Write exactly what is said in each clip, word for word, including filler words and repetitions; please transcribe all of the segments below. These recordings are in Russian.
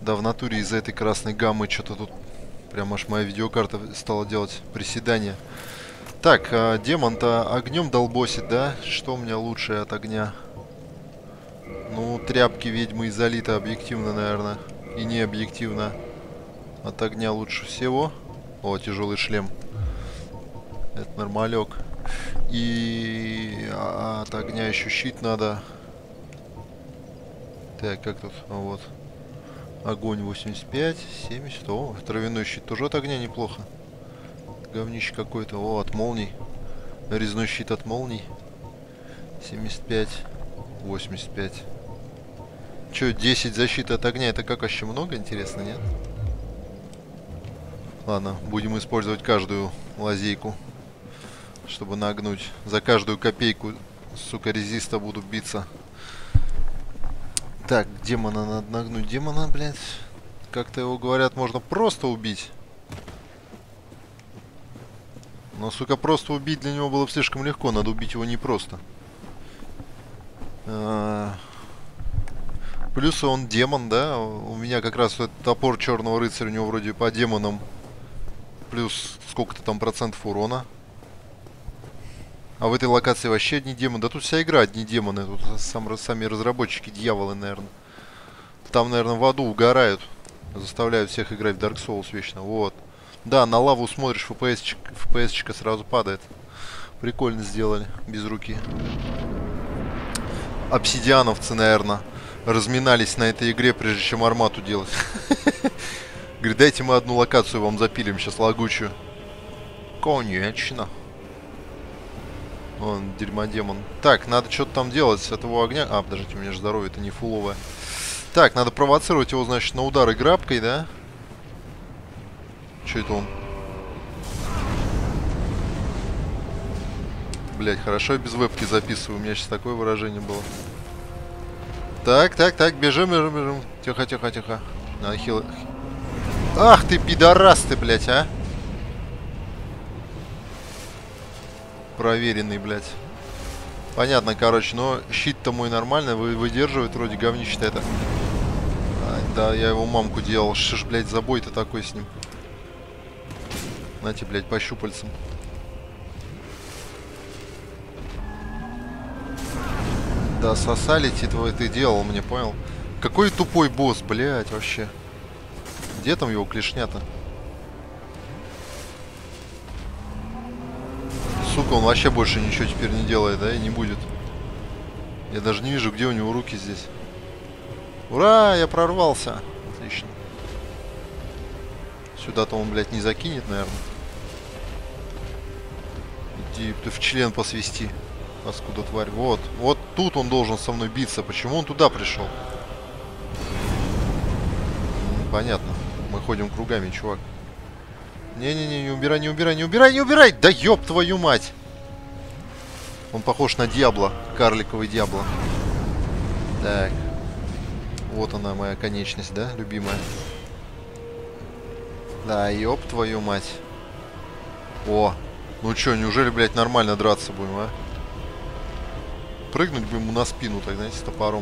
Да, в натуре из-за этой красной гаммы что-то тут... Прям аж моя видеокарта стала делать приседания. Так, а, демон-то огнем долбосит, да? Что у меня лучше от огня? Ну, тряпки ведьмы изолита объективно, наверное. И не объективно. От огня лучше всего. О, тяжелый шлем. Это нормалек. И а, от огня еще щит надо. Так, как тут? А, вот. Огонь восемьдесят пять, семьдесят. О, травяной щит тоже от огня неплохо. Говнище какой-то. О, от молний. Резной щит от молний. семьдесят пять, восемьдесят пять. Че, десять защиты от огня, это как вообще много, интересно, нет? Ладно, будем использовать каждую лазейку, чтобы нагнуть. За каждую копейку, сука, резиста буду биться. Так, демона надо нагнуть. Демона, блядь. Как-то его, говорят, можно просто убить. Но, сука, просто убить для него было слишком легко. Надо убить его не просто. А... Плюс он демон, да? У меня как раз этот топор черного рыцаря, у него вроде по демонам. Плюс сколько-то там процентов урона. А в этой локации вообще одни демоны. Да тут вся игра одни демоны. Тут сам, сами разработчики дьяволы, наверное. Там, наверное, в аду угорают. Заставляют всех играть в Dark Souls вечно. Вот. Да, на лаву смотришь, эф пи эс-чик, эф пи эс-чика сразу падает. Прикольно сделали. Без руки. Обсидиановцы, наверное, разминались на этой игре, прежде чем армату делать. Говорит, дайте мы одну локацию вам запилим сейчас лагучую. Конечно. Вон, дерьмодемон. Так, надо что-то там делать с этого огня. А, подождите, у меня же здоровье, это не фуловое. Так, надо провоцировать его, значит, на удары грабкой, да? Что это он? Блять, хорошо я без вебки записываю. У меня сейчас такое выражение было. Так, так, так, бежим, бежим, бежим. Тихо, тихо, тихо. Надо хил... Ах ты, пидорас ты, блять, а! Проверенный, блядь. Понятно, короче, но щит-то мой нормально, вы выдерживает, вроде говнище-то это. Ай, да, я его мамку делал. Что ж, блядь, забой-то такой с ним. Нате, блядь, по щупальцам. Да, сосалити твой ты делал, мне понял. Какой тупой босс, блядь, вообще. Где там его клешня-то? Сука, он вообще больше ничего теперь не делает, да, и не будет. Я даже не вижу, где у него руки здесь. Ура, я прорвался. Отлично. Сюда-то он, блядь, не закинет, наверное. Иди, ты в член посвисти. Паскуда тварь. Вот, вот тут он должен со мной биться. Почему он туда пришел? Понятно. Мы ходим кругами, чувак. Не-не-не, не убирай, не убирай, не убирай, не убирай! Да ёб твою мать! Он похож на Диабло, карликовый Диабло. Так. Вот она, моя конечность, да, любимая? Да, ёб твою мать. О, ну чё, неужели, блядь, нормально драться будем, а? Прыгнуть бы ему на спину, так, знаете, с топором.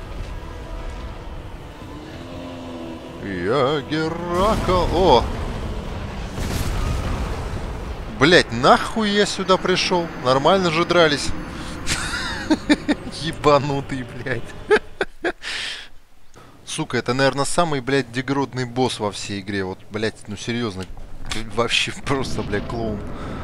Я Геракл... О! Блять, нахуй я сюда пришел? Нормально же дрались. Ебанутый, блядь. Сука, это, наверное, самый, блядь, дегродный босс во всей игре. Вот, блядь, ну серьезно. Вообще просто, блядь, клоун.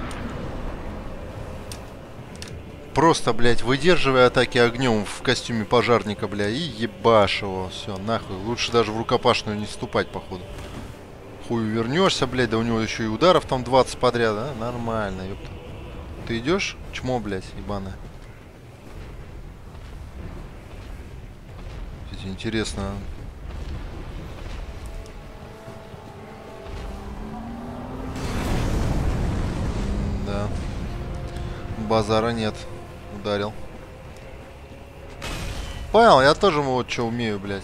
Просто, блядь, выдерживая атаки огнем в костюме пожарника, бля, и ебашь его. Все, нахуй. Лучше даже в рукопашную не вступать, походу. Хуй вернешься, блядь, да у него еще и ударов там двадцать подряд, а? Нормально, ёпта. Ты идешь? Чмо, блядь, ебаное. Кстати, интересно. Да. Базара нет. Ударил. Понял, я тоже вот что умею, блядь.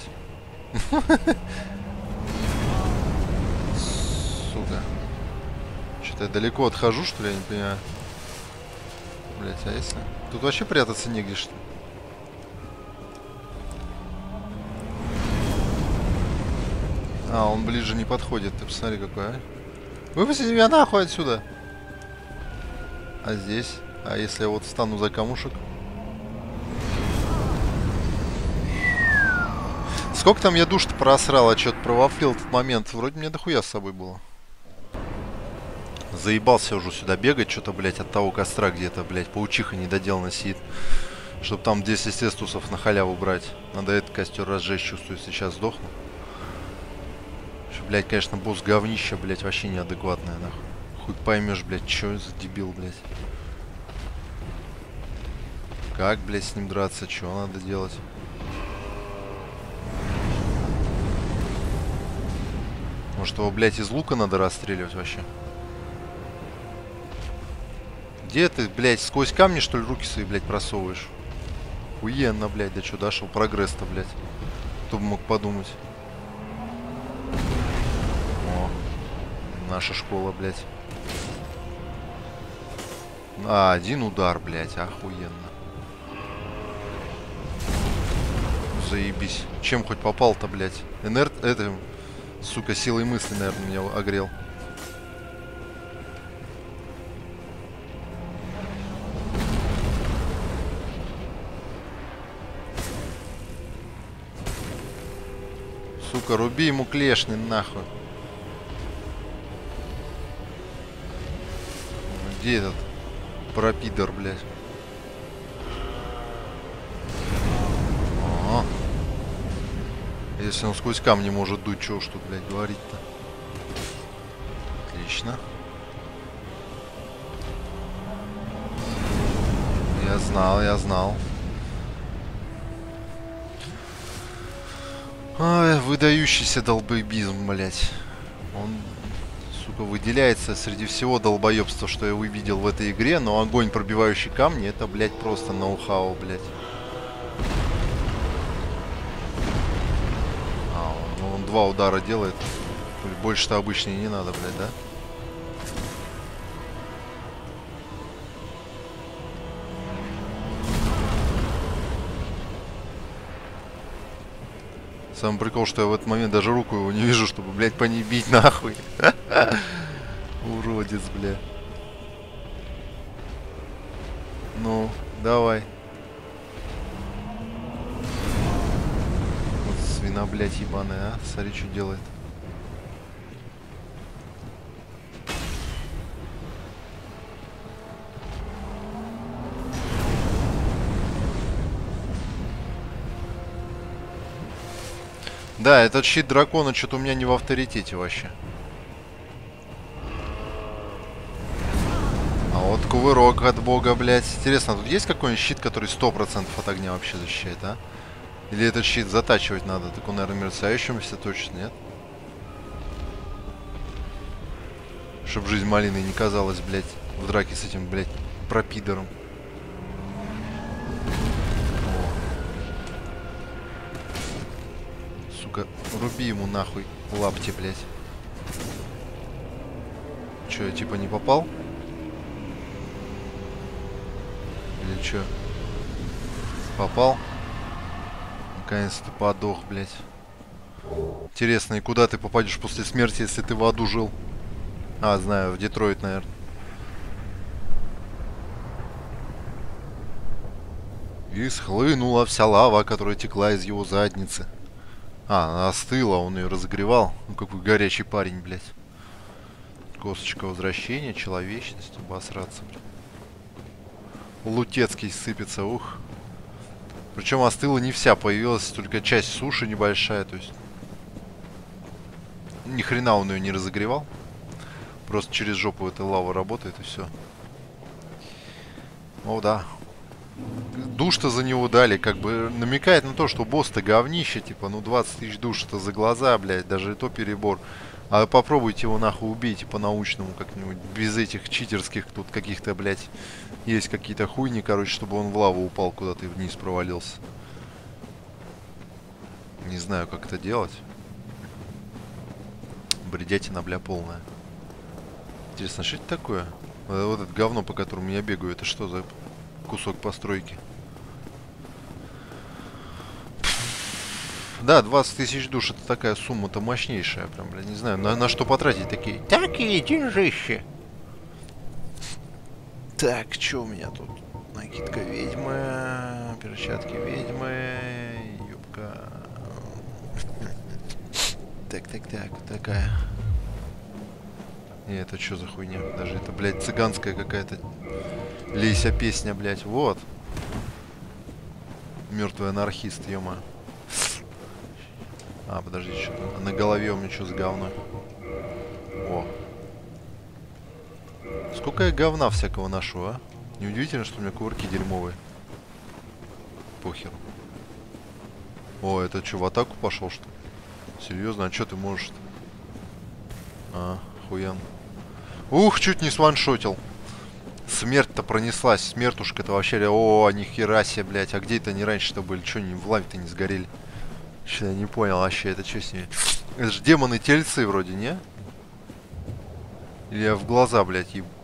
Сука. Что-то я далеко отхожу, что ли, я не понимаю. Блядь, а если... Тут вообще прятаться негде, что ли? А, он ближе не подходит. Ты посмотри, какой, а. Выпусти меня нахуй отсюда. А здесь? А если я вот встану за камушек? Сколько там я душ-то просрал, а что-то провафлил этот момент. Вроде мне дохуя с собой было. Заебался уже сюда бегать, что-то, блядь, от того костра где-то, блядь, паучиха недоделанно сидит. Чтоб там десять эстусов на халяву брать. Надо этот костер разжечь, чувствую, сейчас сдохну. Что, блядь, конечно, босс говнища, блядь, вообще неадекватная, нахуй. Хуй поймешь, блядь, что за дебил, блядь. Как, блядь, с ним драться, что надо делать? Может, его, блядь, из лука надо расстреливать вообще? Где ты, блядь, сквозь камни, что ли, руки свои, блядь, просовываешь? Охуенно, блядь, да что, дошел прогресс-то, блядь. Кто бы мог подумать. О, наша школа, блядь. А, один удар, блядь, охуенно. Заебись. Чем хоть попал-то, блядь? Энерт... Это... Сука, силой мысли, наверное, меня огрел. Сука, руби ему клешни, нахуй. Где этот пропидор, блядь? Ага. Если он сквозь камни может дуть, чего уж тут, блядь, говорить-то. Отлично. Я знал, я знал. Ой, выдающийся долбоебизм, блядь. Он, сука, выделяется среди всего долбоебства, что я увидел в этой игре, но огонь, пробивающий камни, это, блядь, просто ноу-хау, блядь. А, он, ну, он два удара делает. Больше-то обычно и не надо, блядь, да? Самый прикол, что я в этот момент даже руку его не вижу, чтобы, блядь, по ней бить нахуй. Уродец, бля. Ну, давай. Вот свина, блядь, ебаная, а? Смотри, что делает. Да, этот щит дракона что-то у меня не в авторитете вообще. А вот кувырок от бога, блядь. Интересно, тут есть какой-нибудь щит, который сто процентов от огня вообще защищает, а? Или этот щит затачивать надо? Так он, наверное, мерцающимся точно, нет? Чтоб жизнь малиной не казалась, блядь, в драке с этим, блядь, пропидором. Сука, руби ему нахуй лапти, блядь. Че, я типа не попал? Или че? Попал? Наконец-то подох, блядь. Интересно, и куда ты попадешь после смерти, если ты в аду жил? А, знаю, в Детройт, наверное. И схлынула вся лава, которая текла из его задницы. А, она остыла, он ее разогревал. Ну, какой горячий парень, блядь. Косточка возвращения, человечность, обосраться, блядь. Лутецкий сыпется, ух. Причем остыла не вся, появилась только часть суши небольшая, то есть... Ни хрена он ее не разогревал. Просто через жопу эта лава работает и все. О, да. Душ-то за него дали, как бы намекает на то, что босс-то говнище, типа, ну двадцать тысяч душ-то за глаза, блядь, даже и то перебор. А попробуйте его нахуй убейте по-научному как-нибудь, без этих читерских тут каких-то, блядь, есть какие-то хуйни, короче, чтобы он в лаву упал куда-то и вниз провалился. Не знаю, как это делать. Бредятина, бля, полная. Интересно, что это такое? Вот это говно, по которому я бегаю, это что за кусок постройки? Да, двадцать тысяч душ, это такая сумма-то мощнейшая. Прям, бля, не знаю, на, на что потратить такие. Такие деньжищи. Так, что у меня тут? Накидка ведьмы, перчатки ведьмы, юбка. Так, так, так, вот такая. И это что за хуйня? Даже это, блядь, цыганская какая-то лейся песня, блядь. Вот. Мертвый анархист, ё-моё. А, подожди, что-то на голове у меня что за говно? О. Сколько я говна всякого ношу, а? Неудивительно, что у меня кувырки дерьмовые. Похер. О, это что, в атаку пошел, что ли? Серьезно? А что ты можешь-то? А, хуян. Ух, чуть не сваншотил. Смерть-то пронеслась. Смертушка-то вообще... О, нихера себе, блядь. А где это они раньше-то были? Че, они в лаве-то не сгорели? Что, я не понял вообще, это что с ними? Это же демоны-тельцы вроде, не? Или я в глаза, блядь, еб...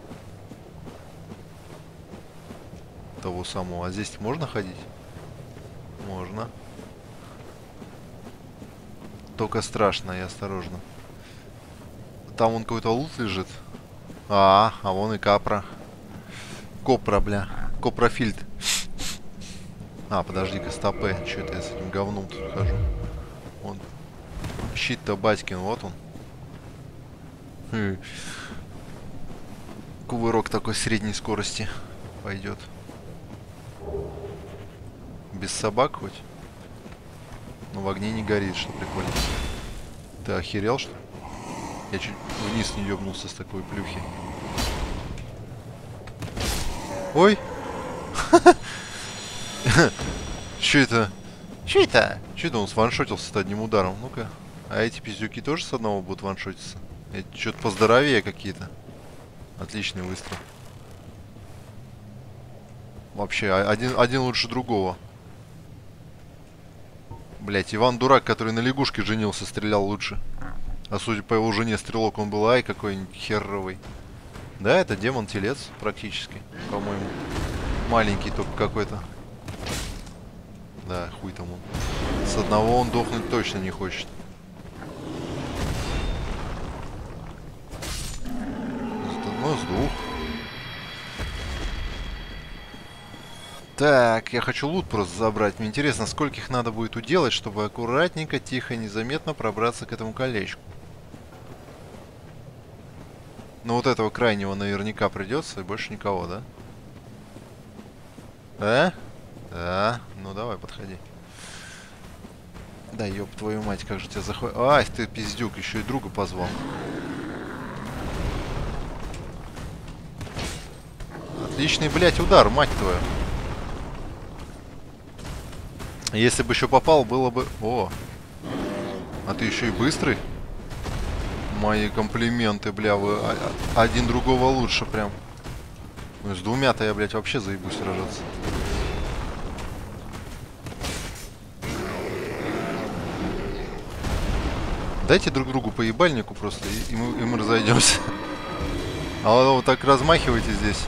того самого. А здесь можно ходить? Можно. Только страшно и осторожно. Там вон какой-то лут лежит. А, а вон и капра. Копра, бля. Копрофильд. А, подожди-ка, стопы. Че это я с этим говном тут хожу? Вон. Щит-то батькин, вот он. Хм. Кувырок такой средней скорости пойдет. Без собак хоть? Но в огне не горит, что прикольно. Ты охерел, что ли? Я чуть вниз не ёбнулся с такой плюхи. Ой! Че это? Че это? Че это он сваншотился-то одним ударом? Ну-ка. А эти пиздюки тоже с одного будут ваншотиться? Эти что-то поздоровее какие-то. Отличный выстрел. Вообще, один, один лучше другого. Блять, Иван Дурак, который на лягушке женился, стрелял лучше. А судя по его жене, стрелок он был ай какой-нибудь херовый. Да, это демон-телец практически, по-моему. Маленький только какой-то. Да, хуй там он. С одного он дохнуть точно не хочет. Ну, с двух. Так, я хочу лут просто забрать. Мне интересно, скольких надо будет уделать, чтобы аккуратненько, тихо, незаметно пробраться к этому колечку. Ну вот этого крайнего наверняка придется, и больше никого, да? Да? Да. Ну давай, подходи. Да ёб твою мать, как же тебя захватит. Ай, ты пиздюк, еще и друга позвал. Отличный, блядь, удар, мать твою. Если бы еще попал, было бы... О! А ты еще и быстрый? Мои комплименты, бля, вы один другого лучше прям. Ну, с двумя-то я, блядь, вообще заебусь сражаться. Дайте друг другу по ебальнику просто, и, и, мы, и мы разойдемся. А вы вот так размахивайте здесь.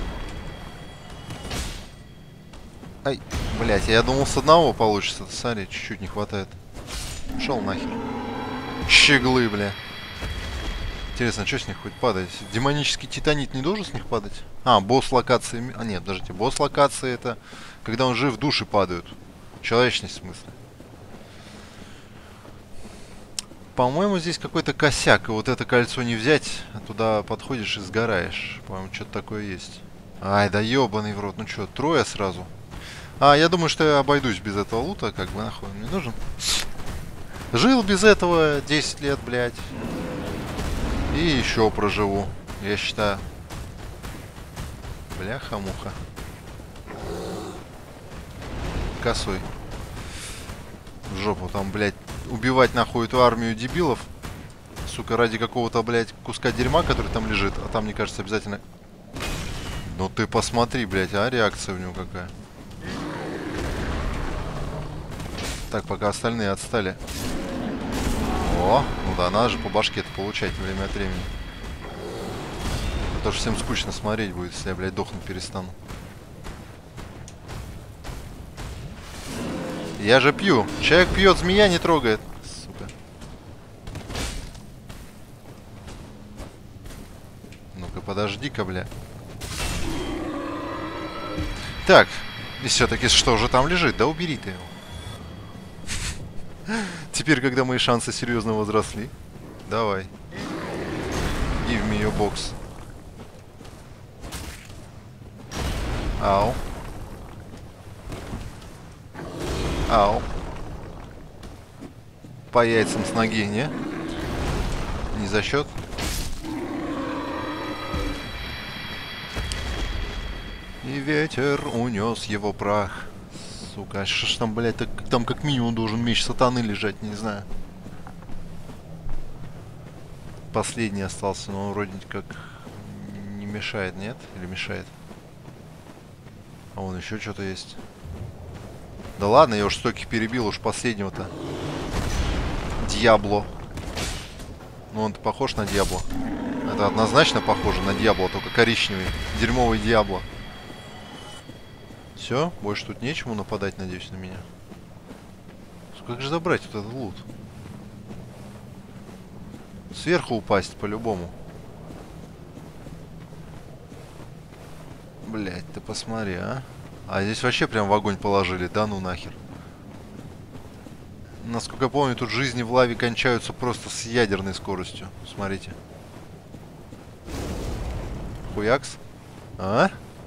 Ай, блядь, я думал с одного получится. Смотри, чуть-чуть не хватает. Шел нахер. Щеглы, бля. Интересно, что с них хоть падает? Демонический титанит не должен с них падать? А, босс локации... А, нет, подождите. Босс локации это... Когда он жив, души падают. Человечность в смысле. По-моему, здесь какой-то косяк. И вот это кольцо не взять. А туда подходишь и сгораешь. По-моему, что-то такое есть. Ай, да ебаный в рот. Ну что, трое сразу? А, я думаю, что я обойдусь без этого лута. Как бы, нахуй он мне нужен. Жил без этого десять лет, блядь. И еще проживу, я считаю. Бляха-муха. Косой. В жопу там, блядь, убивать нахуй эту армию дебилов. Сука, ради какого-то, блядь, куска дерьма, который там лежит. А там, мне кажется, обязательно... Ну ты посмотри, блядь, а реакция у него какая. Так, пока остальные отстали. О, ну да, надо же по башке-то получать время от времени. Потому что всем скучно смотреть будет, если я, блядь, дохнуть перестану. Я же пью. Человек пьет, змея не трогает. Сука. Ну-ка, подожди-ка, бля. Так. И все-таки что же там лежит? Да убери ты его. Теперь, когда мои шансы серьезно возросли. Давай. Give me your box. Ау. Ау. По яйцам с ноги, не? Не за счет? И ветер унес его прах. Сука, а что ж там, блядь, так, там как минимум должен меч сатаны лежать, не знаю. Последний остался, но он вроде как не мешает, нет? Или мешает? А вон еще что-то есть. Да ладно, я уж столько перебил, уж последнего-то. Диабло. Ну он-то похож на Диабло. Это однозначно похоже на Диабло, только коричневый. Дерьмовый Диабло. Все, больше тут нечему нападать, надеюсь, на меня. Как же забрать вот этот лут? Сверху упасть по-любому. Блять, ты посмотри, а. А здесь вообще прям в огонь положили, да ну нахер. Насколько я помню, тут жизни в лаве кончаются просто с ядерной скоростью. Смотрите. Хуякс. А?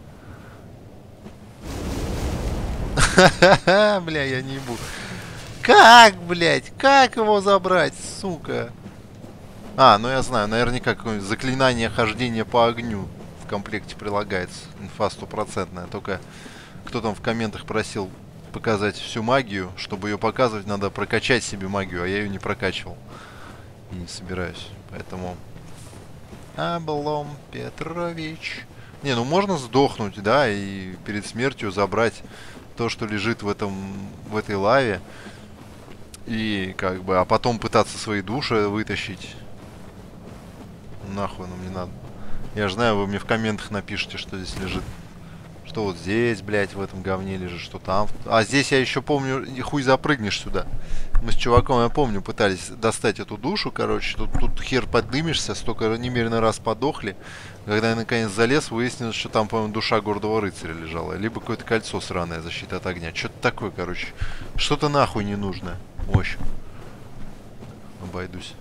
Ха-ха-ха, бля, я не ебу. Как, блядь, как его забрать, сука? А, ну я знаю, наверняка какое-нибудь заклинание хождения по огню в комплекте прилагается. Инфа стопроцентная. Только кто там в комментах просил показать всю магию. Чтобы ее показывать, надо прокачать себе магию, а я ее не прокачивал. И не собираюсь. Поэтому... Облом Петрович. Не, ну можно сдохнуть, да, и перед смертью забрать то, что лежит в этом, в этой лаве. И как бы, а потом пытаться свои души вытащить. Нахуй нам не надо. Я же знаю, вы мне в комментах напишите, что здесь лежит. Что вот здесь, блядь, в этом говне лежит, что там. А здесь я еще помню, хуй запрыгнешь сюда. Мы с чуваком, я помню, пытались достать эту душу, короче. Тут, тут хер поднимешься, столько немерено раз подохли. Когда я наконец залез, выяснилось, что там, по-моему, душа гордого рыцаря лежала. Либо какое-то кольцо сраное, защита от огня. Что-то такое, короче. Что-то нахуй не нужно. В общем. Обойдусь.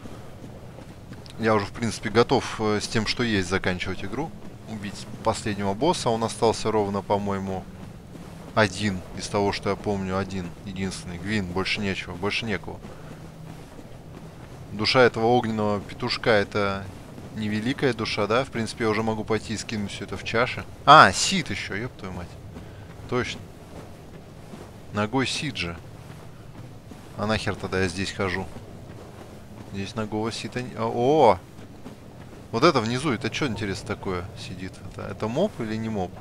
Я уже, в принципе, готов э, с тем, что есть, заканчивать игру. Убить последнего босса. Он остался ровно, по-моему, один. Из того, что я помню, один. Единственный. Гвин. Больше нечего. Больше некого. Душа этого огненного петушка — это невеликая душа, да? В принципе, я уже могу пойти и скинуть все это в чаше. А, Сид еще, ёб твою мать. Точно. Ногой Сид же. А нахер тогда я здесь хожу? Здесь ногого Сида... О! Вот это внизу, это что, интересно, такое сидит? Это, это моб или не моб?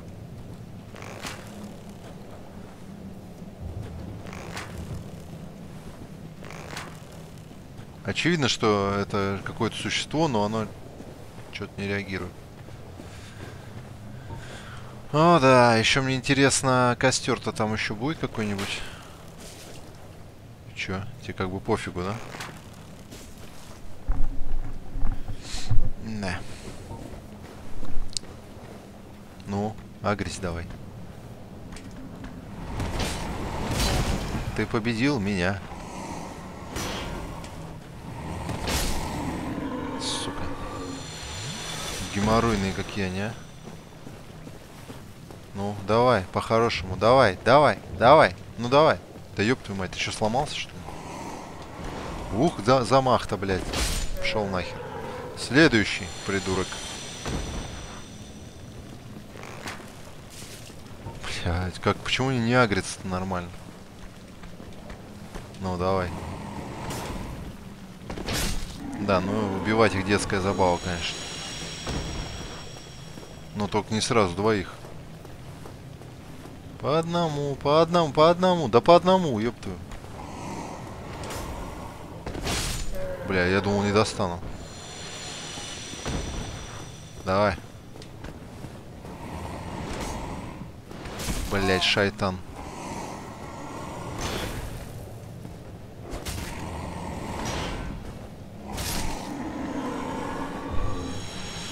Очевидно, что это какое-то существо, но оно что-то не реагирует. О, да, еще мне интересно, костер-то там еще будет какой-нибудь? Че, тебе как бы пофигу, да? Да. Ну, агрись давай. Ты победил меня. Сука. Геморройные какие они, а. Ну, давай, по-хорошему. Давай, давай, давай. Ну, давай. Да ёб твою мать, ты что, сломался, что ли? Ух, за замах-то, блядь. Пошел нахер. Следующий, придурок. Блядь, как, почему они не агрятся-то нормально? Ну, давай. Да, ну, убивать их детская забава, конечно. Но только не сразу двоих. По одному, по одному, по одному. Да по одному, ёб твою. Бля, я думал, не достану. Давай. Блять, шайтан.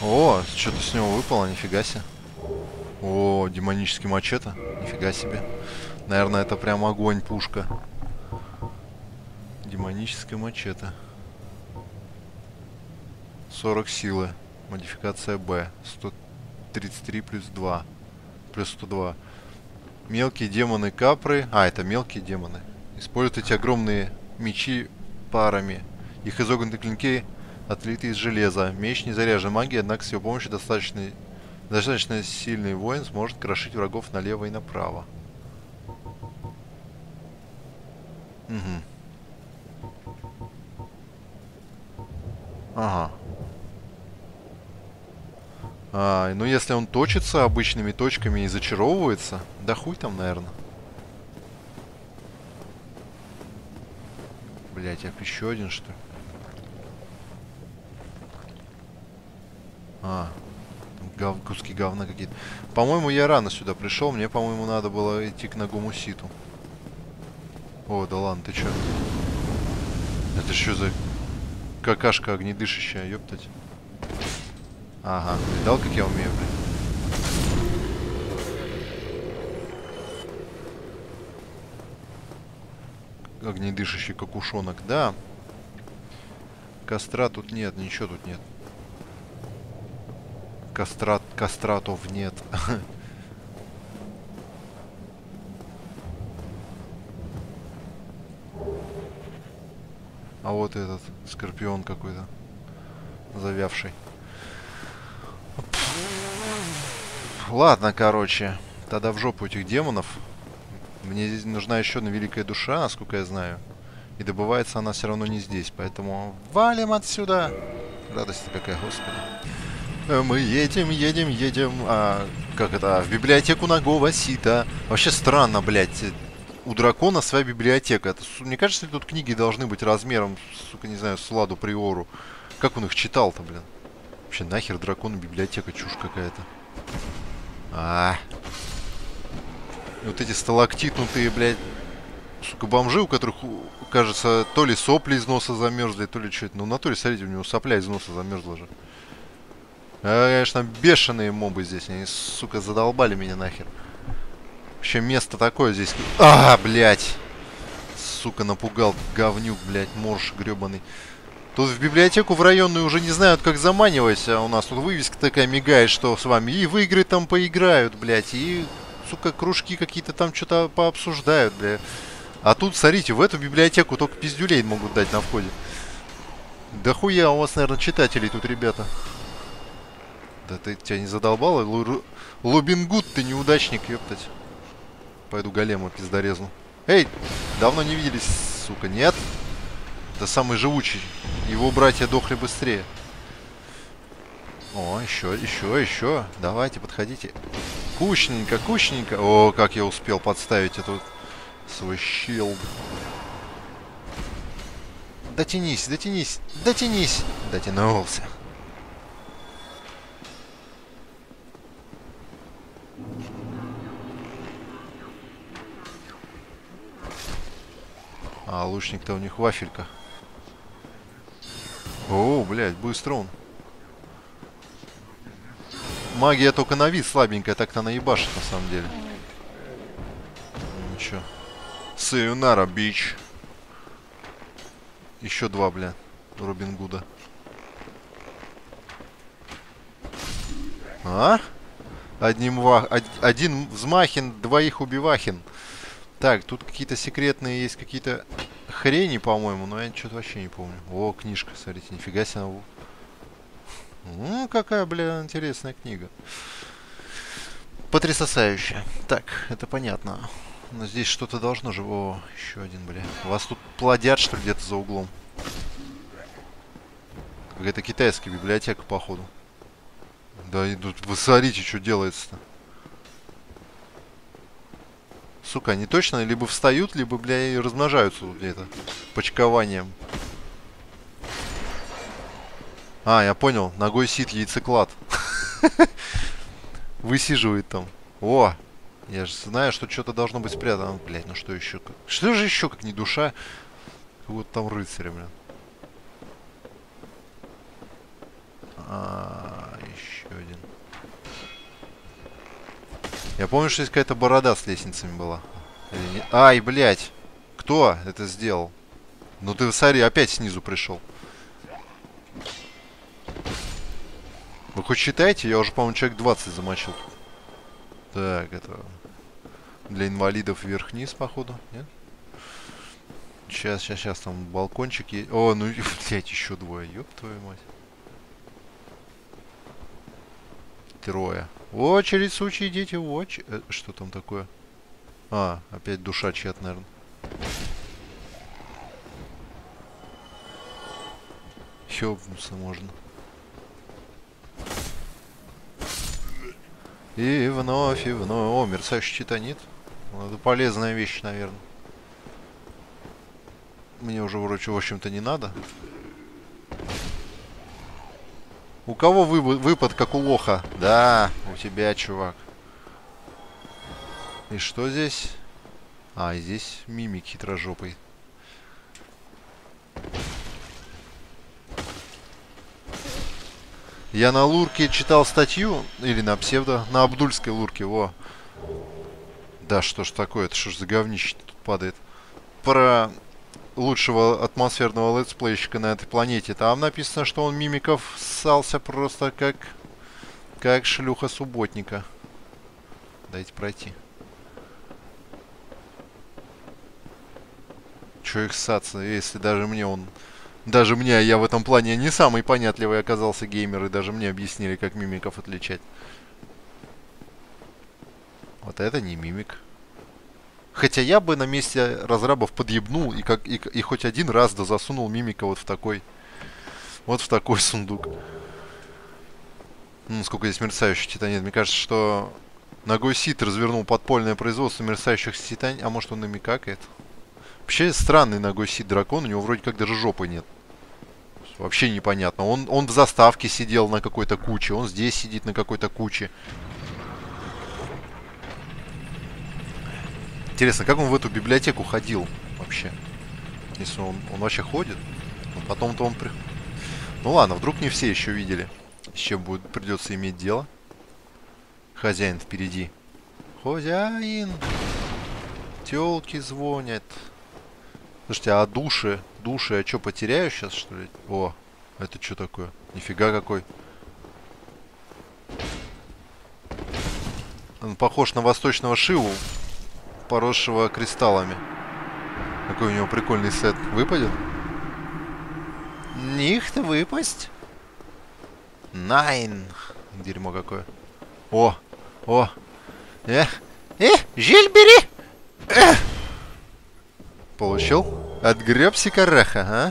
О, что-то с него выпало, нифига себе. О, демонический мачете. Нифига себе. Наверное, это прям огонь, пушка. Демоническое мачете. сорок силы. Модификация Б. сто тридцать три плюс два. Плюс сто два. Мелкие демоны капры. А, это мелкие демоны. Используют эти огромные мечи парами. Их изогнутые клинки отлиты из железа. Меч не заряжен магией, однако с его помощью достаточно, достаточно сильный воин сможет крошить врагов налево и направо. Угу. Ага. А, ну если он точится обычными точками и зачаровывается, да хуй там, наверное. Блять, я еще один, что ли? А, гов... куски говна какие-то. По-моему, я рано сюда пришел. Мне, по-моему, надо было идти к Нагому Ситу. О, да ладно, ты чё? Это что за какашка огнедышащая, ёптать? Ага, видал, как я умею, блин? Огнедышащий какушонок, да. Костра тут нет, ничего тут нет. Кострат, костратов нет. А вот этот скорпион какой-то завявший. Ладно, короче. Тогда в жопу этих демонов. Мне здесь нужна еще одна великая душа, насколько я знаю. И добывается она все равно не здесь. Поэтому валим отсюда. Радость какая, господи. Мы едем, едем, едем. А, как это? В библиотеку Нагого Сита. Вообще странно, блядь. У дракона своя библиотека. Это, мне кажется, тут книги должны быть размером, сука, не знаю, с Ладу Приору. Как он их читал-то, блин? Вообще нахер дракон, библиотека, чушь какая-то. А, вот эти сталактитнутые, блядь, сука, бомжи, у которых, кажется, то ли сопли из носа замерзли, то ли что-то. Ну, в натуре, смотрите, у него сопля из носа замерзла же. А, конечно, бешеные мобы здесь. Они, сука, задолбали меня нахер. Вообще место такое здесь. А, блядь. Сука, напугал. Говнюк, блядь, морж гребаный. Тут в библиотеку в районную уже не знают, как заманивать. А у нас тут вывеска такая мигает, что с вами и в игры там поиграют, блядь. И, сука, кружки какие-то там что-то пообсуждают, блядь. А тут, смотрите, в эту библиотеку только пиздюлей могут дать на входе. Да хуя у вас, наверное, читателей тут, ребята. Да ты тебя не задолбало? Лу Лубингут, ты неудачник, ёптать. Пойду голема пиздорезну. Эй, давно не виделись, сука, нет? Это самый живучий. Его братья дохли быстрее. О, еще, еще, еще. Давайте, подходите. Кучненько, кучненько. О, как я успел подставить эту свой щилд. Дотянись, дотянись, дотянись. Дотянулся. А лучник-то у них вафелька. О, блядь, быстро он. Магия только на вид слабенькая, так-то она ебашит на самом деле. Ничего. Сайонара, бич. Еще два, бля. Робин Гуда. А? Одним ва... Один взмахин, двоих убивахин. Так, тут какие-то секретные есть, какие-то хрени, по-моему, но я что-то вообще не помню. О, книжка, смотрите, нифига себе. Ну, какая, бля, интересная книга. Потрясающая. Так, это понятно. Но здесь что-то должно же... О, еще один, бля. Вас тут плодят, что ли, где-то за углом? Какая-то китайская библиотека, походу. Да, и тут вы смотрите, что делается-то. Сука, они точно либо встают, либо, бля, и размножаются где-то почкованием. А, я понял. Ногой сит яйцеклад. Высиживает там. О! Я же знаю, что что-то должно быть спрятано. Блять, ну что еще? Что же еще, как не душа? Вот там рыцаря, блин. А, Я помню, что здесь какая-то борода с лестницами была. Или не... Ай, блядь! Кто это сделал? Ну ты, смотри, опять снизу пришел. Вы хоть считаете? Я уже, по-моему, человек двадцать замочил. Так, это... Для инвалидов вверх-вниз, походу, нет? Сейчас, сейчас, сейчас, там балкончик есть. О, ну, блядь, еще двое, ёб твою мать. Трое. В очередь, сучьи дети, в очередь. Э, что там такое? А, опять душа чья-то, наверное. Ёбнуться можно. И вновь, и вновь. О, мерцающий титанит. Это полезная вещь, наверное. Мне уже вроде, в общем-то, не надо. У кого вы, выпад, как у лоха? Да, у тебя, чувак. И что здесь? А, здесь мимик хитрожопый. Я на лурке читал статью, или на псевдо, на абдульской лурке, во. Да, что ж такое, это что ж за говнище тут падает. Про лучшего атмосферного летсплейщика на этой планете. Там написано, что он мимиков ссался просто как, как шлюха субботника. Дайте пройти. Чё их ссаться, если даже мне он... Даже мне, я в этом плане не самый понятливый оказался геймер, и даже мне объяснили, как мимиков отличать. Вот это не мимик. Хотя я бы на месте разрабов подъебнул и, как, и, и хоть один раз да засунул мимика вот в такой... Вот в такой сундук. Ну, сколько здесь мерцающих титанит. Мне кажется, что Ногой Сид развернул подпольное производство мерцающих титанит. А может, он ими какает? Вообще странный Ногой Сид дракон. У него вроде как даже жопы нет. Вообще непонятно. Он, он в заставке сидел на какой-то куче. Он здесь сидит на какой-то куче. Интересно, как он в эту библиотеку ходил вообще? Если он, он вообще ходит. Но потом-то он... При... Ну ладно, вдруг не все еще видели, с чем будет, придется иметь дело. Хозяин впереди. Хозяин! Телки звонят. Слушайте, а души? Души, я что, потеряю сейчас, что ли? О, это что такое? Нифига какой. Он похож на восточного Шиву, поросшего кристаллами. Какой у него прикольный сет. Выпадет? Нихт выпасть. Найн. Дерьмо какое. О, о. Э, э, жиль бери. Э. Получил? Отгребся караха, а?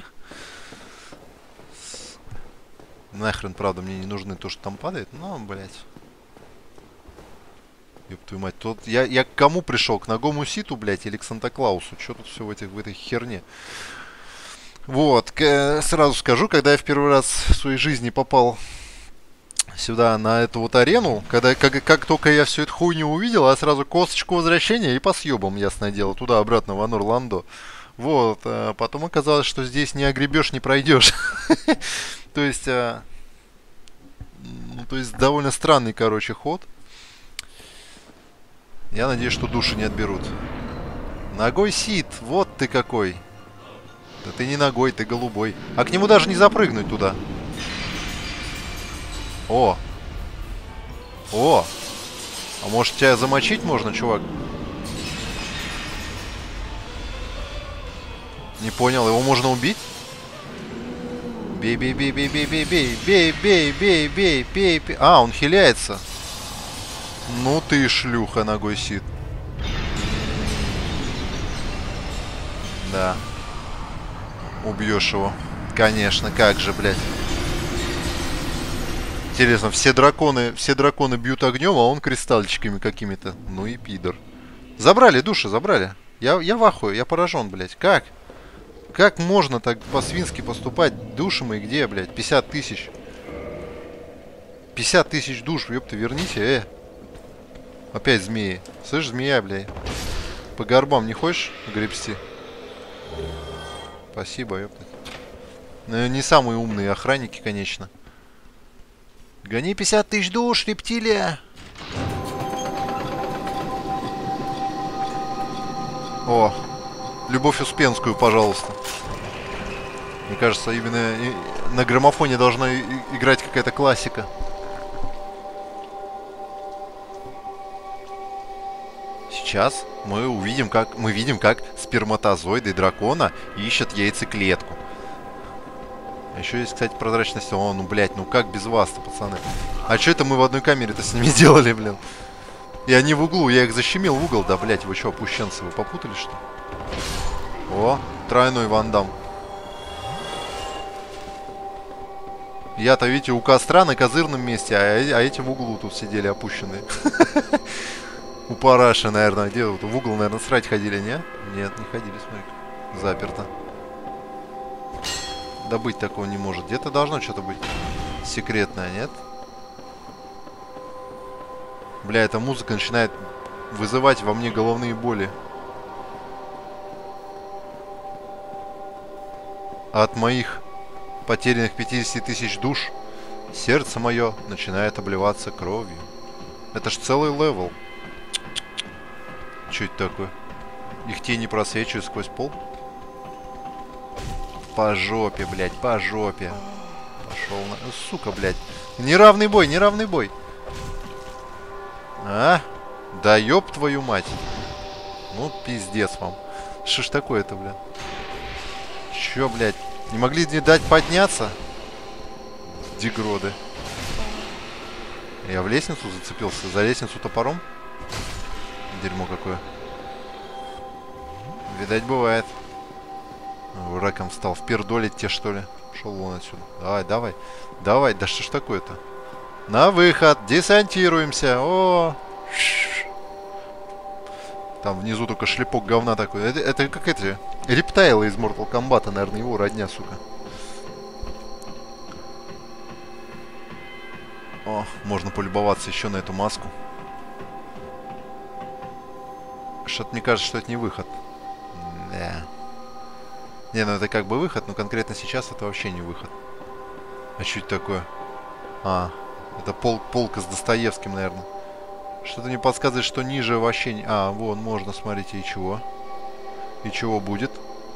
Нахрен, правда, мне не нужны то, что там падает. Но, блядь. Ёб твою мать. Тут я, я к кому пришел? К Ногому Ситу, блядь, или к Санта-Клаусу? Что тут все в, этих, в этой херне? Вот. К, сразу скажу, когда я в первый раз в своей жизни попал сюда, на эту вот арену, когда, как, как только я всю эту хуйню увидел, я сразу косточку возвращения и по съебам, ясное дело, туда-обратно в Анор-Ландо. Вот. А потом оказалось, что здесь не огребешь, не пройдешь. То есть... Ну, то есть довольно странный, короче, ход. Я надеюсь, что души не отберут. Ногой Сид, вот ты какой. Да ты не ногой, ты голубой. А к нему даже не запрыгнуть туда. О! О! А может тебя замочить можно, чувак? Не понял, его можно убить? Бей, бей, бей, бей, бей, бей, бей, бей, бей, бей, бей, бей, бей. А, он хиляется. Ну ты шлюха, Ногой Сид. Да. Убьешь его. Конечно, как же, блядь. Интересно, все драконы, все драконы бьют огнем, а он кристалличками какими-то. Ну и пидор. Забрали души, забрали. Я, я в ахуе, я поражен, блядь. Как? Как можно так по-свински поступать? Души мои где, блядь? пятьдесят тысяч. пятьдесят тысяч душ, ёпта, верните, э. Опять змеи. Слышь, змея, блядь. По горбам не хочешь гребсти? Спасибо, ёпта. Ну, не самые умные охранники, конечно. Гони пятьдесят тысяч душ, рептилия. О, Любовь Успенскую, пожалуйста. Мне кажется, именно на граммофоне должна играть какая-то классика. Сейчас мы увидим, как мы видим, как сперматозоиды дракона ищут яйцеклетку. А еще есть, кстати, прозрачность. О, ну, блядь, ну как без вас-то, пацаны? А что это мы в одной камере-то с ними делали, блин? И они в углу, я их защемил в угол. Да, блядь, вы что, опущенцы, вы попутали, что ли? О, тройной вандам. Я-то, видите, у костра на козырном месте, а, а эти в углу тут сидели опущенные. У параши, наверное, где вот в угол, наверное, срать ходили, не? Нет, не ходили, смотри. Заперто. Да быть такого не может. Где-то должно что-то быть секретное, нет? Бля, эта музыка начинает вызывать во мне головные боли. А от моих потерянных пятидесяти тысяч душ сердце мое начинает обливаться кровью. Это ж целый левел. Что это такое? Их тени просвечивают сквозь пол? По жопе, блядь, по жопе. Пошел на... Сука, блядь. Неравный бой, неравный бой. А? Да ёб твою мать. Ну, пиздец вам. Что ж такое-то, блядь? Чё, блядь? Не могли не дать подняться? Дегроды. Я в лестницу зацепился. За лестницу топором? Дерьмо какое. Видать, бывает. Раком стал. Впердолить те, что ли? Шел вон отсюда. Давай, давай. Давай. Да что ж такое-то? На выход. Десантируемся. О! Там внизу только шлепок говна такой. Это, это как эти рептайлы из Mortal Kombat, наверное, его родня, сука. О, можно полюбоваться еще на эту маску. Что-то мне кажется, что это не выход. Да. Не, ну это как бы выход, но конкретно сейчас это вообще не выход. А что это такое? А, это пол, полка с Достоевским, наверное. Что-то мне подсказывает, что ниже вообще не... А, вон, можно, смотрите, и чего? И чего будет?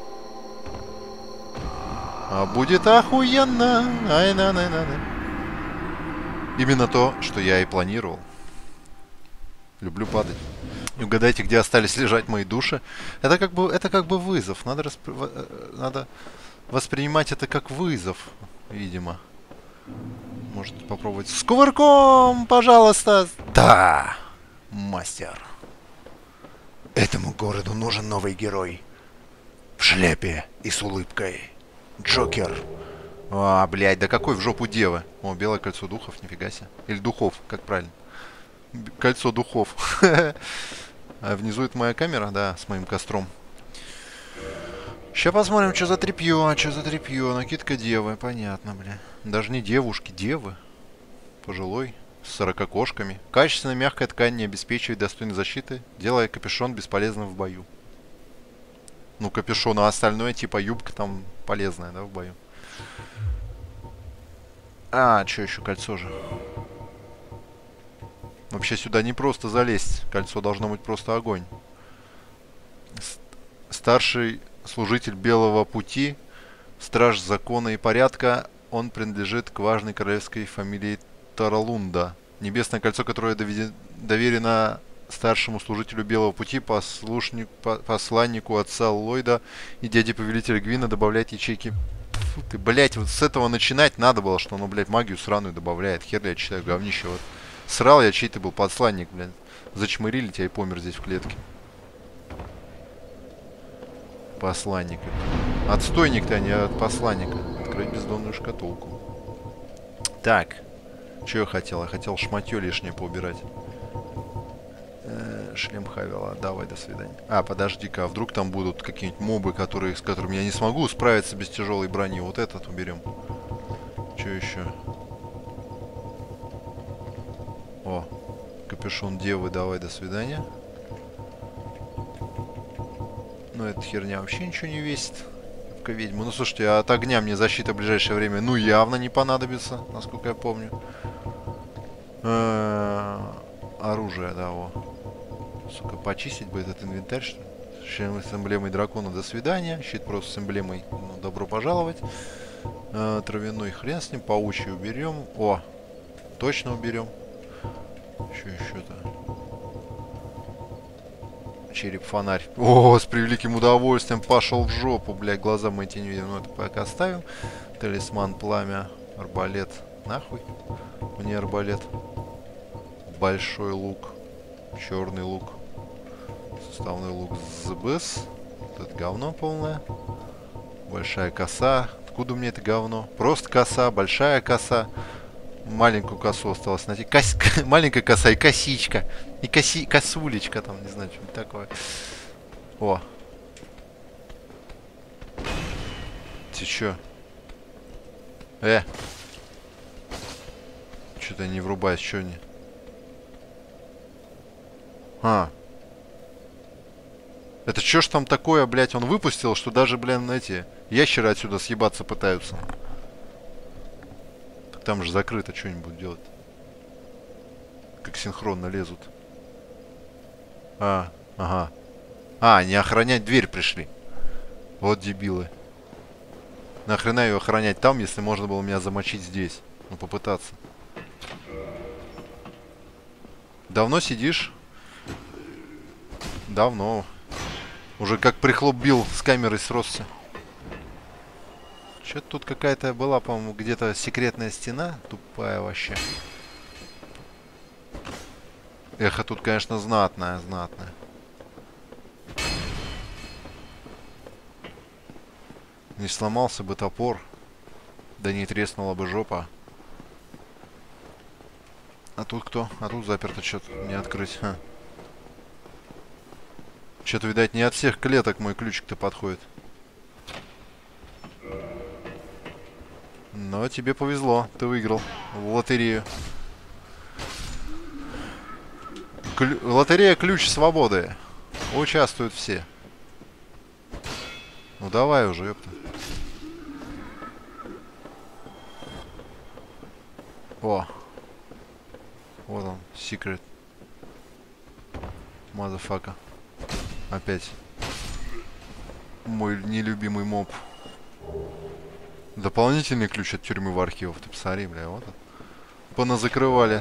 А будет охуенно! Ай, на, на, на, на. Именно то, что я и планировал. Люблю падать. И угадайте, где остались лежать мои души. Это как бы, это как бы вызов. Надо, распри... Надо воспринимать это как вызов, видимо. Может попробовать с кувырком, пожалуйста. Да, мастер. Этому городу нужен новый герой. В шляпе и с улыбкой. Джокер. А, блядь, да какой в жопу девы? О, белое кольцо духов, нифига себе. Или духов, как правильно. Кольцо духов. А внизу это моя камера, да, с моим костром. Сейчас посмотрим, что за тряпье, что за тряпье. Накидка девы, понятно, бля. Даже не девушки, девы. Пожилой, с сорока кошками. Качественная мягкая ткань не обеспечивает достойной защиты, делая капюшон бесполезным в бою. Ну, капюшон, а остальное, типа юбка там полезная, да, в бою. А, что еще, кольцо же. Вообще сюда не просто залезть. Кольцо должно быть просто огонь. Старший служитель Белого Пути, страж закона и порядка, он принадлежит к важной королевской фамилии Таралунда. Небесное кольцо, которое доверено старшему служителю Белого Пути, послушнику, посланнику отца Ллойда и дяде повелителя Гвина, добавляет ячейки. Фу ты, блять, вот с этого начинать надо было, что оно, блять, магию сраную добавляет. Хер я читаю, говнище. Вот. Срал я, чей ты был посланник, блядь. Зачмырили тебя и помер здесь в клетке. Посланник. Отстойник-то, а не от посланника. Открыть бездонную шкатулку. Так. Что я хотел? Я хотел шматье лишнее поубирать. Э -э, шлем Хавела. Давай, до свидания. А, подожди-ка. А вдруг там будут какие-нибудь мобы, которые, с которыми я не смогу справиться без тяжелой брони. Вот этот уберем. Что еще? О, капюшон девы, давай, до свидания. Ну, эта херня вообще ничего не весит. Ведьма. Ну, слушайте, а от огня мне защита в ближайшее время, ну, явно не понадобится, насколько я помню. Э -э оружие, да, во. Сука, почистить бы этот инвентарь, что ли? Щит с эмблемой дракона, до свидания. Щит просто с эмблемой, ну, добро пожаловать. Э, травяной, хрен с ним. Паучий уберем. О, точно уберем. Еще еще-то. Череп-фонарь. О, с превеликим удовольствием пошел в жопу, блядь. Глаза мы эти не видим, но это пока оставим. Талисман, пламя, арбалет. Нахуй мне арбалет. Большой лук. Черный лук. Составной лук ЗБС. Вот это говно полное. Большая коса. Откуда мне это говно? Просто коса, большая коса. Маленькую косу осталось найти. Кос... Маленькая коса и косичка. И коси... косулечка там, не знаю, что-нибудь такое. О. Ты чё? Э. Что-то не врубаюсь, что не? А. Это чё ж там такое, блядь, он выпустил, что даже, блин, эти ящеры отсюда съебаться пытаются. Так там же закрыто, что-нибудь делать. Как синхронно лезут. А, ага. А, не охранять дверь пришли. Вот дебилы. Нахрена ее охранять там, если можно было меня замочить здесь? Ну, попытаться. Давно сидишь? Давно. Уже как прихлоп бил с камерой сросся. Что-то тут какая-то была, по-моему, где-то секретная стена. Тупая вообще. Эхо тут, конечно, знатное, знатное. Не сломался бы топор. Да не треснула бы жопа. А тут кто? А тут заперто что-то. Не открыть. Что-то, видать, не от всех клеток мой ключик-то подходит. Но тебе повезло. Ты выиграл в лотерею. Клю... Лотерея ключ свободы. Участвуют все. Ну давай уже, ёпта. О. Вот он, секрет. Мазафака. Опять. Мой нелюбимый моб. Дополнительный ключ от тюрьмы в архивов. Ты посмотри, бля, вот. Поназакрывали.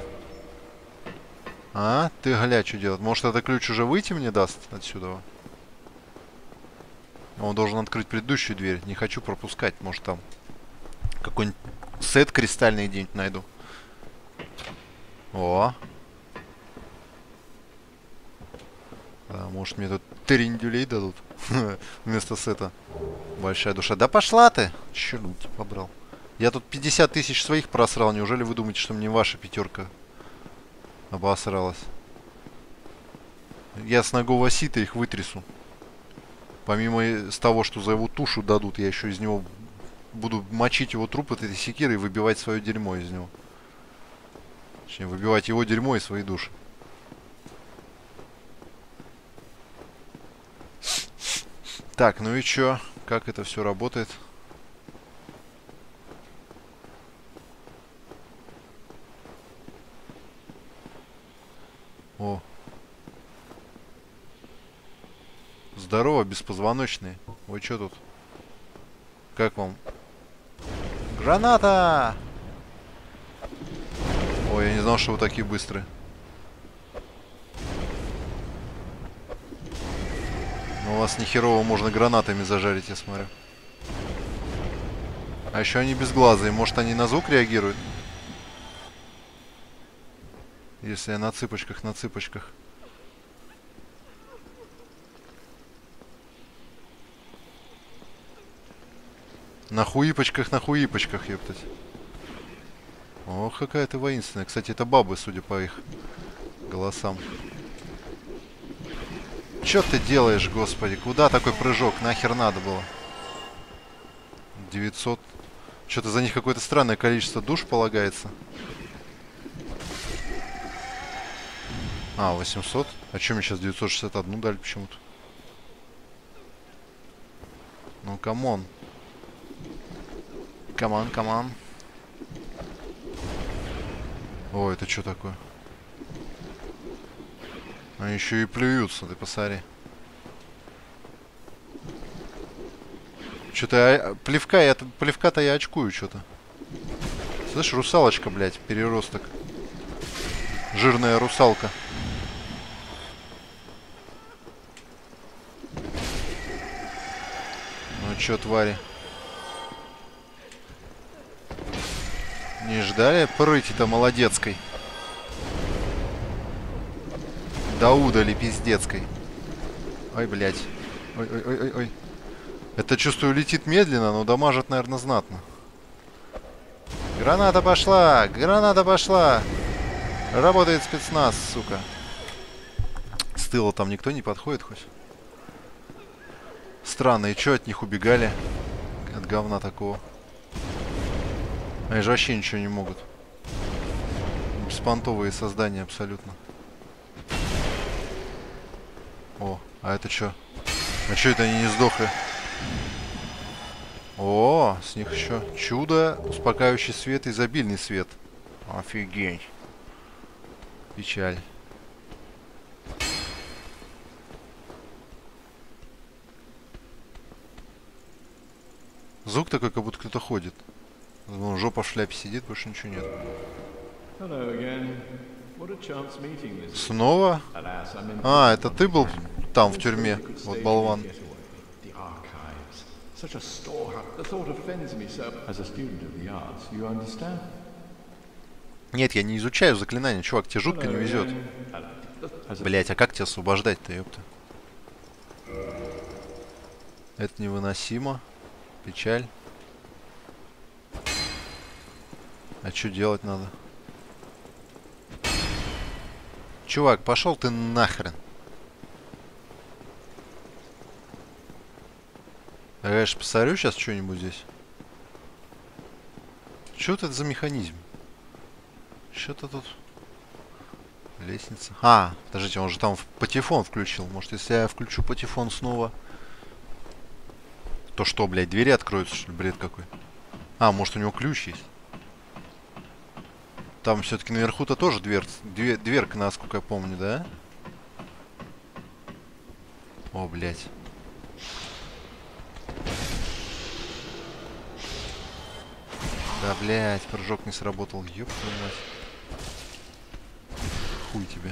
А, ты гля, что делать? Может, это ключ уже выйти мне даст отсюда? Он должен открыть предыдущую дверь. Не хочу пропускать. Может, там какой-нибудь сет кристальный где-нибудь найду. О. Да, может, мне тут трендюлей дадут вместо сета. Большая душа. Да пошла ты! Черт, побрал. Я тут пятьдесят тысяч своих просрал. Неужели вы думаете, что мне ваша пятерка обосралась? Я с ногого сита их вытрясу. Помимо с того, что за его тушу дадут, я еще из него буду мочить его труп этой секирой и выбивать свое дерьмо из него. Точнее, выбивать его дерьмо и свои души. Так, ну и чё? Как это все работает? О. Здорово, беспозвоночные. Вы чё тут? Как вам? Граната! Ой, я не знал, что вы такие быстрые. Но у вас нехерово можно гранатами зажарить, я смотрю. А еще они безглазые. Может, они на звук реагируют? Если я на цыпочках, на цыпочках. На хуипочках, на хуипочках, ептать. Ох, какая ты воинственная. Кстати, это бабы, судя по их голосам. Чё ты делаешь, господи? Куда такой прыжок? Нахер надо было? девятьсот. Что-то за них какое-то странное количество душ полагается. А, восемьсот. А чё мне сейчас девятьсот шестьдесят один дали почему-то? Ну, камон. Камон, камон. О, это что такое? Они еще и плюются, ты посмотри. Что-то плевка, я плевка-то я очкую что-то. Слышь, русалочка, блядь, переросток. Жирная русалка. Ну чё, твари? Не ждали прыти-то молодецкой? Да удали пиздецкой. Ой, блядь. Ой-ой-ой-ой-ой. Это, чувствую, летит медленно, но дамажит, наверное, знатно. Граната пошла! Граната пошла! Работает спецназ, сука. С тыла там никто не подходит хоть? Странно, и чё от них убегали? От говна такого. Они же вообще ничего не могут. Беспонтовые создания абсолютно. О, а это чё? А чё это они не сдохли? О, с них еще чудо, успокаивающий свет, изобильный свет. Офигеть. Печаль. Звук такой, как будто кто-то ходит. Ну, жопа в шляпе сидит, больше ничего нет. Снова? А, это ты был там, в тюрьме? Вот болван. Нет, я не изучаю заклинания, чувак, тебе жутко не везет. Блять, а как тебя освобождать-то, ёпта? Это невыносимо. Печаль. А что делать надо? Чувак, пошел ты нахрен. Я, конечно, посмотрю сейчас что-нибудь здесь. Что это за механизм? Что-то тут... Лестница. А, подождите, он же там патефон включил. Может, если я включу патефон снова... То что, блядь, двери откроются, что ли? Бред какой. А, может, у него ключ есть? Там все-таки наверху-то тоже дверь, дверь, дверка, насколько я помню, да? О, блядь. Да, блядь, прыжок не сработал. Ёб твою мать. Хуй тебе.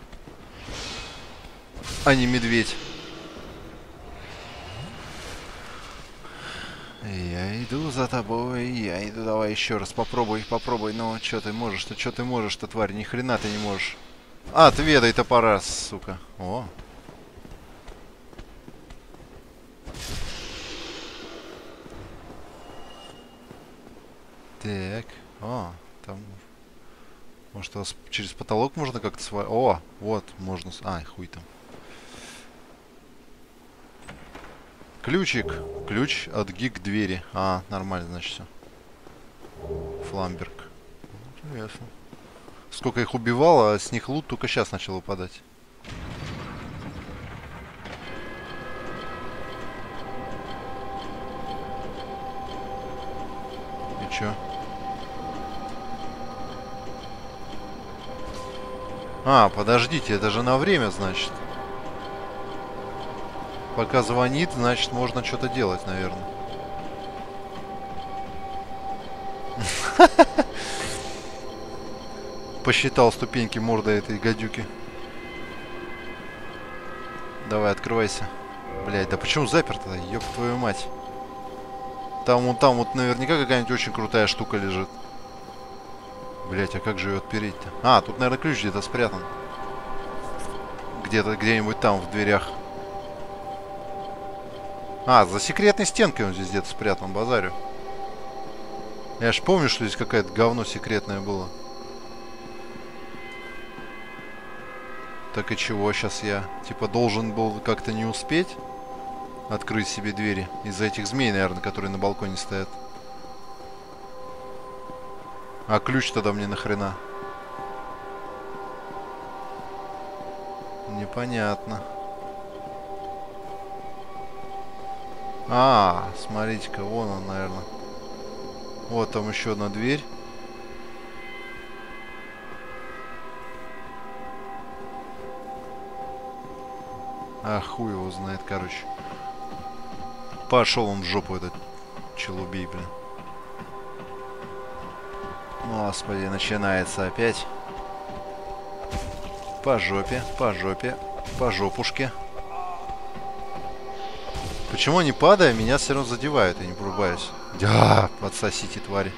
А не медведь. Я иду за тобой, я иду, давай еще раз, попробуй, попробуй, ну, что ты можешь-то, что ты можешь-то, тварь, ни хрена ты не можешь. Отведай топора, сука. О. Так, о, там, может, у вас через потолок можно как-то свалить? О, вот, можно, ай, хуй там. Ключик. Ключ от гиг двери. А, нормально, значит, все. Фламберг. Интересно. Сколько их убивало, а с них лут только сейчас начал выпадать. И чё? А, подождите, это же на время, значит. Пока звонит, значит, можно что-то делать, наверное. Посчитал ступеньки морда этой гадюки. Давай, открывайся. Блядь, да почему заперто-то? Ёб твою мать. Там вот там вот наверняка какая-нибудь очень крутая штука лежит. Блядь, а как же ее отпереть-то? А, тут, наверное, ключ где-то спрятан. Где-то, где-нибудь там, в дверях. А, за секретной стенкой он здесь где-то спрятан, базарю. Я ж помню, что здесь какое-то говно секретное было. Так и чего сейчас я? Типа должен был как-то не успеть открыть себе двери. Из-за этих змей, наверное, которые на балконе стоят. А ключ тогда мне нахрена? Непонятно. А, смотрите-ка, вон он, наверное. Вот там еще одна дверь. А хуй его знает, короче. Пошел он в жопу, этот челубей, блин. Господи, начинается опять. По жопе, по жопе, по жопушке. Почему они, падая, меня все равно задевают, я не врубаюсь. Да, подсосите, твари.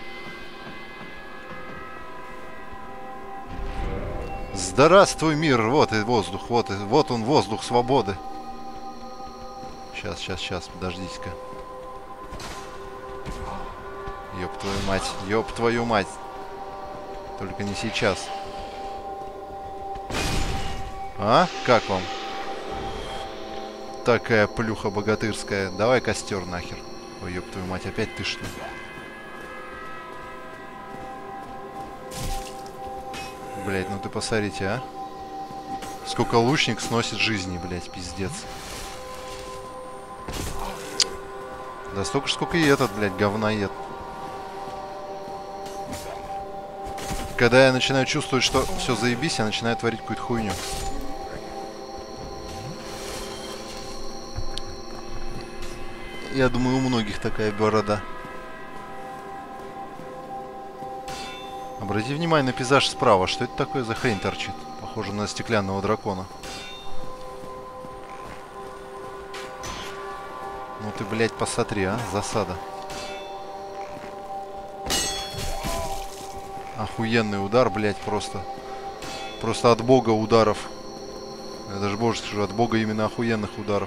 Здравствуй, мир, вот и воздух, вот, и, вот он, воздух свободы. Сейчас, сейчас, сейчас, подождите-ка. Ёб твою мать, ёб твою мать. Только не сейчас. А? Как вам? Такая плюха богатырская. Давай костер нахер. Ой, ёб твою мать, опять ты что ли? Блять, ну ты посмотрите, а? Сколько лучник сносит жизни, блять, пиздец. Да столько ж, сколько и этот, блядь, говноед. Когда я начинаю чувствовать, что все заебись, я начинаю творить какую-то хуйню. Я думаю, у многих такая борода. Обрати внимание на пейзаж справа. Что это такое за хрень торчит? Похоже на стеклянного дракона. Ну ты, блядь, посмотри, а? Засада. Охуенный удар, блядь, просто. Просто от бога ударов. Я даже больше скажу, от бога именно охуенных ударов.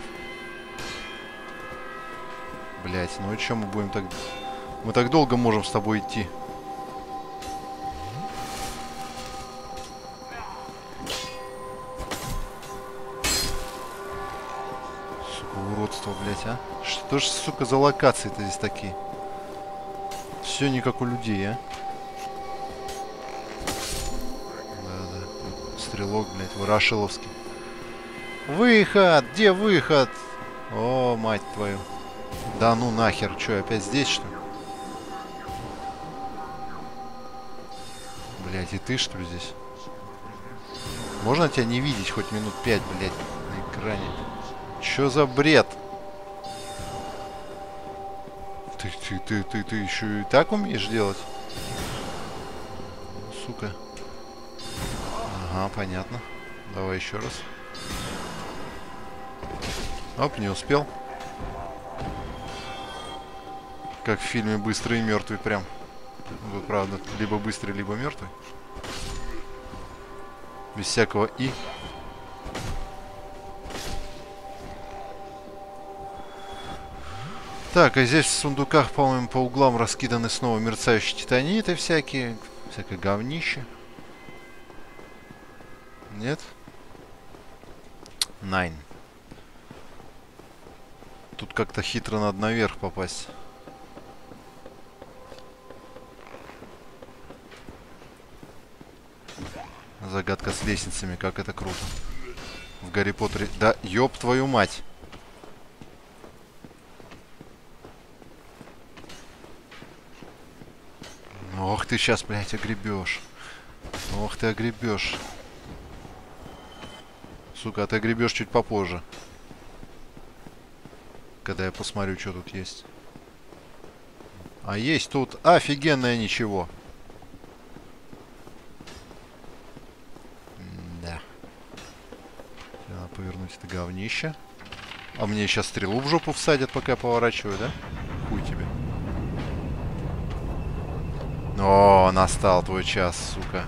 Блядь, ну и чё мы будем так... Мы так долго можем с тобой идти. Сука, уродство, блядь, а? Что ж, сука, за локации-то здесь такие? Все не как у людей, а? Да-да. Стрелок, блядь, ворошиловский. Выход! Где выход? О, мать твою. Да ну нахер, что, опять здесь, что ли? Блять, и ты, что ли, здесь? Можно тебя не видеть хоть минут пять, блять, на экране? Чё за бред? Ты, ты, ты, ты, ты еще и так умеешь делать? Сука. Ага, понятно. Давай еще раз. Оп, не успел. Как в фильме «Быстрый и мертвый» прям. Вот правда, либо быстрый, либо мертвый. Без всякого «и». Так, а здесь в сундуках, по-моему, по углам раскиданы снова мерцающие титаниты всякие. Всякое говнище. Нет? Найн. Тут как-то хитро надо наверх попасть. Загадка с лестницами, как это круто. В Гарри Поттере... Да, ёб твою мать. Ох ты сейчас, блядь, огребешь. Ох ты огребешь. Сука, а ты огребешь чуть попозже. Когда я посмотрю, что тут есть. А есть тут офигенное ничего. Да. Надо повернуть это говнище. А мне сейчас стрелу в жопу всадят, пока я поворачиваю, да? Хуй тебе. О, настал твой час, сука.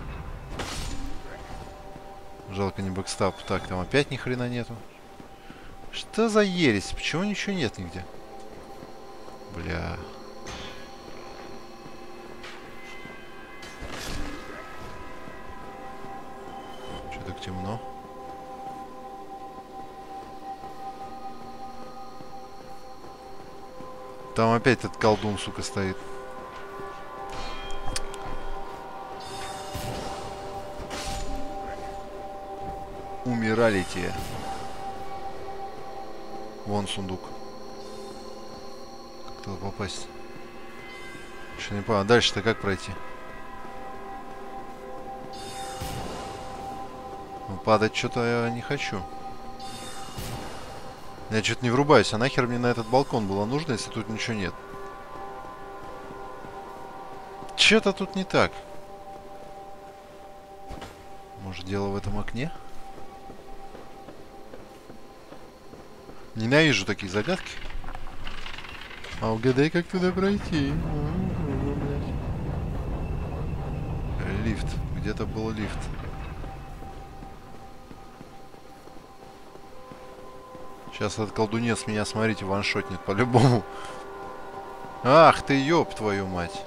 Жалко не бэкстап. Так, там опять ни хрена нету. Что за ересь? Почему ничего нет нигде? Бля. Что так темно? Там опять этот колдун, сука, стоит. Умирали те. Вон сундук. Как туда попасть? Еще не понял. Дальше-то как пройти? Ну, падать что-то я не хочу. Я что-то не врубаюсь. А нахер мне на этот балкон было нужно, если тут ничего нет? Что-то тут не так. Может, дело в этом окне? Ненавижу такие загадки. А угадай, как туда пройти. Лифт. Где-то был лифт. Сейчас этот колдунец меня, смотрите, ваншотнет по-любому. Ах ты, ёб твою мать.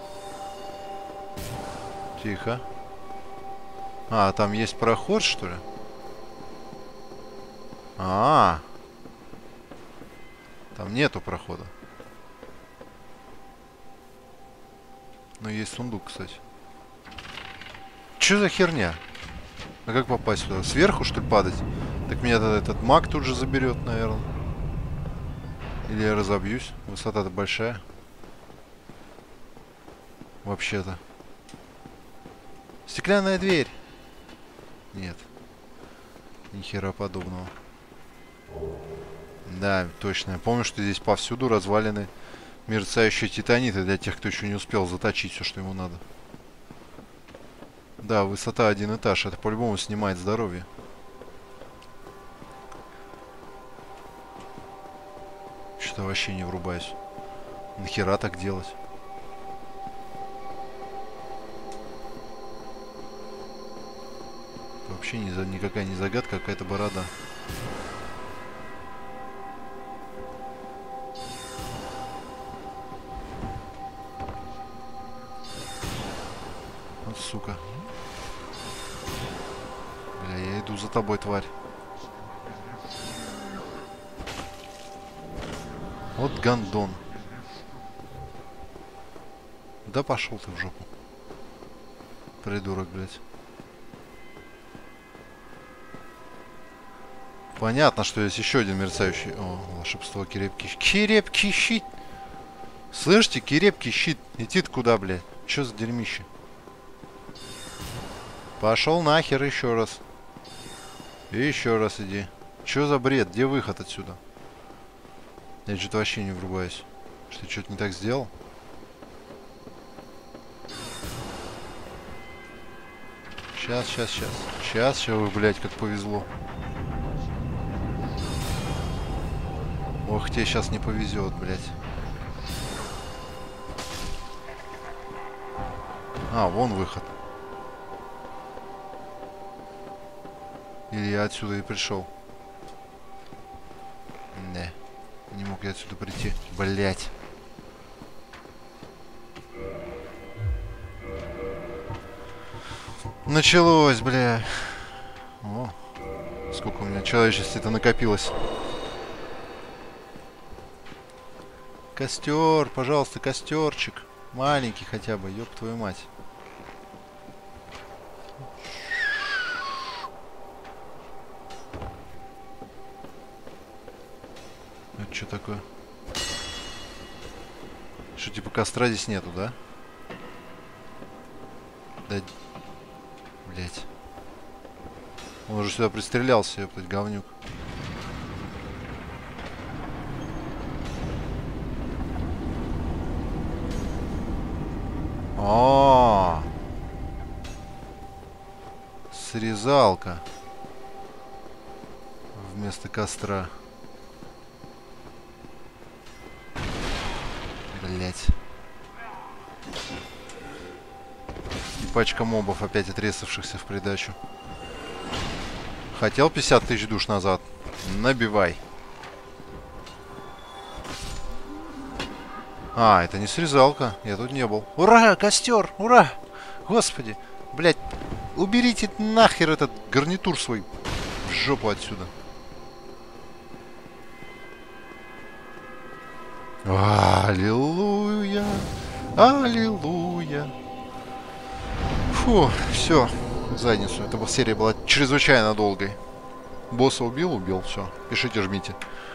Тихо. А, там есть проход, что ли? А, -а, -а. Там нету прохода. Но есть сундук, кстати. Чё за херня? А как попасть сюда? Сверху, что ли, падать? Так меня тогда этот маг тут же заберет, наверное. Или я разобьюсь. Высота-то большая. Вообще-то. Стеклянная дверь. Нет. Ни хера подобного. Да, точно. Я помню, что здесь повсюду развалины мерцающие титаниты для тех, кто еще не успел заточить все, что ему надо. Да, высота один этаж. Это по-любому снимает здоровье. Что-то вообще не врубаюсь. Нахера так делать? Вообще не за, никакая не загадка, какая-то борода. Вот сука. Бля, я иду за тобой, тварь. Вот гандон. Да пошел ты в жопу. Придурок, блядь. Понятно, что есть еще один мерцающий... О, волшебство, крепкий... Крепкий щит! Слышите, крепкий щит. Иди ты куда, блядь? Че за дерьмище? Пошел нахер еще раз. И еще раз иди. Че за бред? Где выход отсюда? Я что-то вообще не врубаюсь. Что, что-то не так сделал? Сейчас, сейчас, сейчас. Сейчас, сейчас, вы, блядь, как повезло. Ох, тебе сейчас не повезет, блядь. А, вон выход. Или я отсюда и пришел. Не. Не мог я отсюда прийти. Блять. Началось, бля. О, сколько у меня человечности-то накопилось. Костер, пожалуйста, костерчик. Маленький хотя бы, ёб твою мать. Это что такое? Что, типа костра здесь нету, да? Да... Блять. Он уже сюда пристрелялся, ёптать, говнюк. О, срезалка вместо костра. Блять. И пачка мобов опять отрезавшихся в придачу. Хотел пятьдесят тысяч душ назад? Набивай. А, это не срезалка. Я тут не был. Ура, костер! Ура! Господи! Блять, уберите нахер этот гарнитур свой в жопу отсюда. Аллилуйя! Аллилуйя! Фу, все. В задницу. Эта серия была чрезвычайно долгой. Босса убил, убил, все. Пишите, жмите.